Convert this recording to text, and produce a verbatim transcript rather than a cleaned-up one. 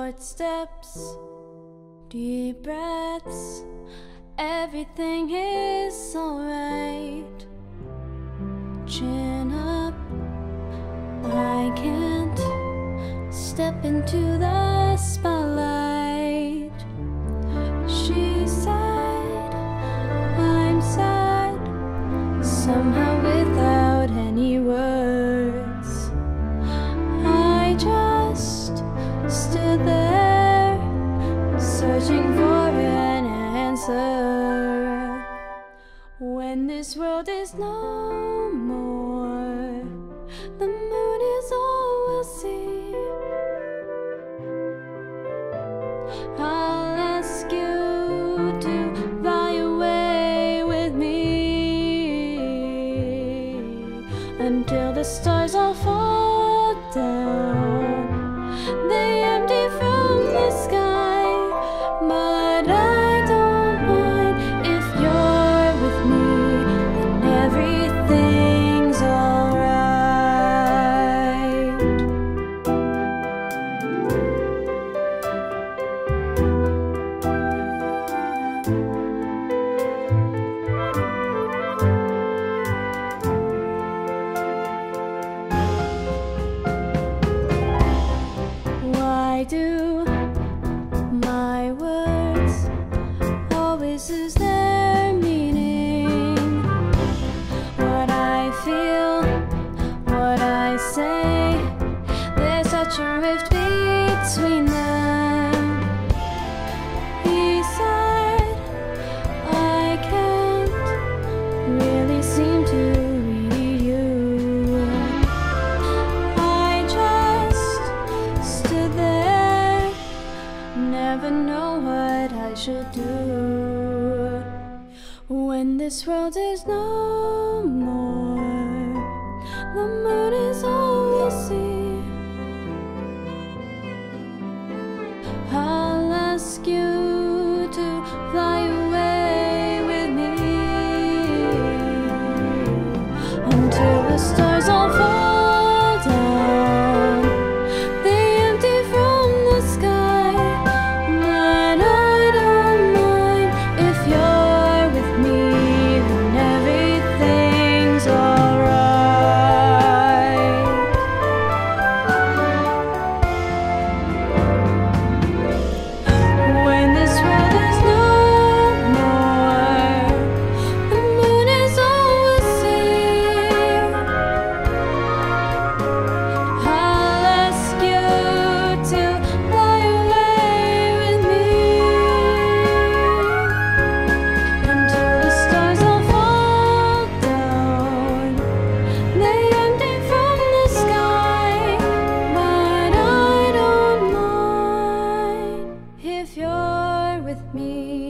Short steps, deep breaths, everything is alright. Chin up, I can't step into the spotlight. She said, I'm sad, somehow without any words. I just stood there, searching for an answer. When this world is no more, the moon is all we'll see. I'll ask you to fly away with me until the stars all fall down. They empty from the sky, but I don't mind if you're with me, then everything's alright. Why do my words always lose their meaning? What I feel, what I say, there's such a rift between them. He said, I can't really seem to read you. I just stood there, never know what I should do. When this world is no more, the moon is all we'll see. I'll ask you to fly away with me until the stars all fall down. They empty from the sky, but I don't mind if you're with me, then everything's alright. When this world is no more, the moon is all we'll see. I'll ask you to fly away with me until the stars all fall down. They empty from the sky, but I don't mind if you're with me,